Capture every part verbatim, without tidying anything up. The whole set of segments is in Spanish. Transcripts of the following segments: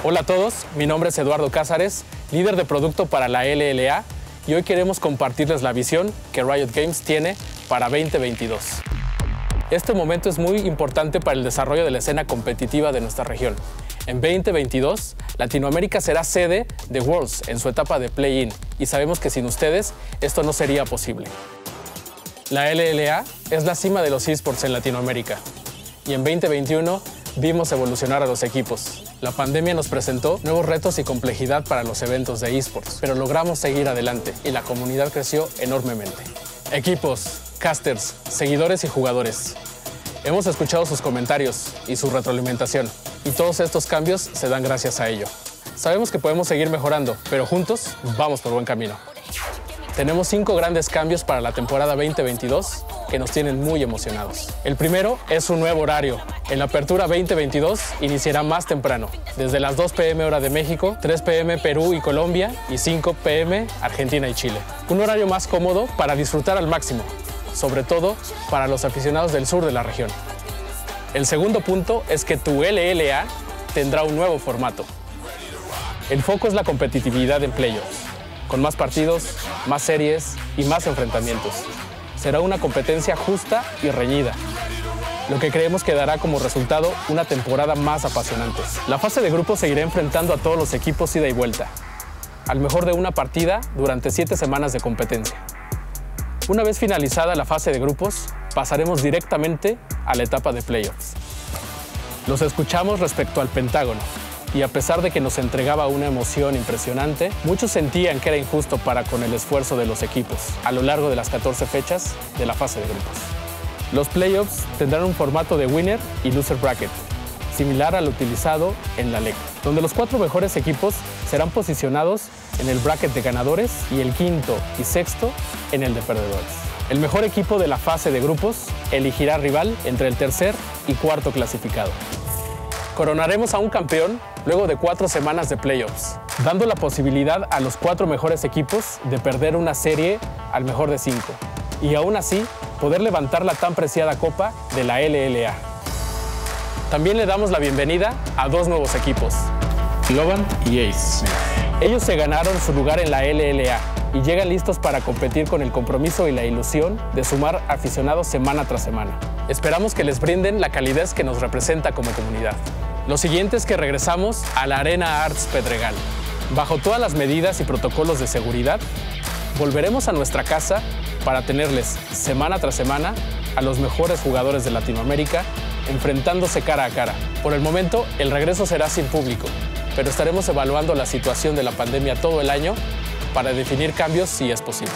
Hola a todos, mi nombre es Eduardo Cázares, líder de producto para la L L A, y hoy queremos compartirles la visión que Riot Games tiene para veinte veintidós. Este momento es muy importante para el desarrollo de la escena competitiva de nuestra región. En veinte veintidós, Latinoamérica será sede de Worlds en su etapa de play-in, y sabemos que sin ustedes esto no sería posible. La L L A es la cima de los eSports en Latinoamérica, y en veinte veintiuno vimos evolucionar a los equipos. La pandemia nos presentó nuevos retos y complejidad para los eventos de eSports, pero logramos seguir adelante y la comunidad creció enormemente. Equipos, casters, seguidores y jugadores. Hemos escuchado sus comentarios y su retroalimentación, y todos estos cambios se dan gracias a ello. Sabemos que podemos seguir mejorando, pero juntos vamos por buen camino. Tenemos cinco grandes cambios para la temporada veinte veintidós que nos tienen muy emocionados. El primero es un nuevo horario. En la apertura veinte veintidós iniciará más temprano, desde las dos pe eme hora de México, tres pe eme Perú y Colombia y cinco pe eme Argentina y Chile. Un horario más cómodo para disfrutar al máximo, sobre todo para los aficionados del sur de la región. El segundo punto es que tu L L A tendrá un nuevo formato. El foco es la competitividad en playoffs, con más partidos, más series y más enfrentamientos. Será una competencia justa y reñida, lo que creemos que dará como resultado una temporada más apasionante. La fase de grupos seguirá enfrentando a todos los equipos ida y vuelta, al mejor de una partida durante siete semanas de competencia. Una vez finalizada la fase de grupos, pasaremos directamente a la etapa de playoffs. Los escuchamos respecto al Pentágono, y a pesar de que nos entregaba una emoción impresionante, muchos sentían que era injusto para con el esfuerzo de los equipos a lo largo de las catorce fechas de la fase de grupos. Los playoffs tendrán un formato de winner y loser bracket, similar al utilizado en la L E C, donde los cuatro mejores equipos serán posicionados en el bracket de ganadores y el quinto y sexto en el de perdedores. El mejor equipo de la fase de grupos elegirá rival entre el tercer y cuarto clasificado. Coronaremos a un campeón luego de cuatro semanas de playoffs, dando la posibilidad a los cuatro mejores equipos de perder una serie al mejor de cinco, y aún así poder levantar la tan preciada copa de la L L A. También le damos la bienvenida a dos nuevos equipos, Globant y Ace. Ellos se ganaron su lugar en la L L A y llegan listos para competir con el compromiso y la ilusión de sumar aficionados semana tras semana. Esperamos que les brinden la calidez que nos representa como comunidad. Lo siguiente es que regresamos a la Arena Arts Pedregal. Bajo todas las medidas y protocolos de seguridad, volveremos a nuestra casa para tenerles semana tras semana a los mejores jugadores de Latinoamérica enfrentándose cara a cara. Por el momento, el regreso será sin público, pero estaremos evaluando la situación de la pandemia todo el año para definir cambios si es posible.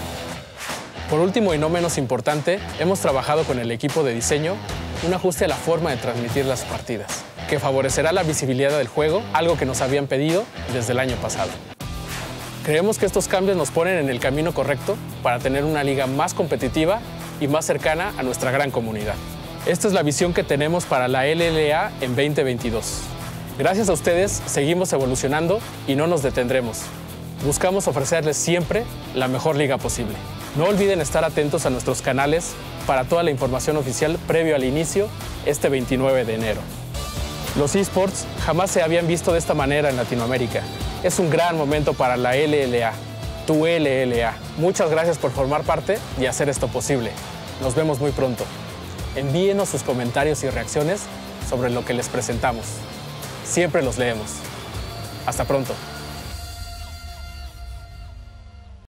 Por último y no menos importante, hemos trabajado con el equipo de diseño un ajuste a la forma de transmitir las partidas, que favorecerá la visibilidad del juego, algo que nos habían pedido desde el año pasado. Creemos que estos cambios nos ponen en el camino correcto para tener una liga más competitiva y más cercana a nuestra gran comunidad. Esta es la visión que tenemos para la L L A en veinte veintidós. Gracias a ustedes seguimos evolucionando y no nos detendremos. Buscamos ofrecerles siempre la mejor liga posible. No olviden estar atentos a nuestros canales para toda la información oficial previo al inicio este veintinueve de enero. Los eSports jamás se habían visto de esta manera en Latinoamérica. Es un gran momento para la L L A, tu L L A. Muchas gracias por formar parte y hacer esto posible. Nos vemos muy pronto. Envíenos sus comentarios y reacciones sobre lo que les presentamos. Siempre los leemos. Hasta pronto.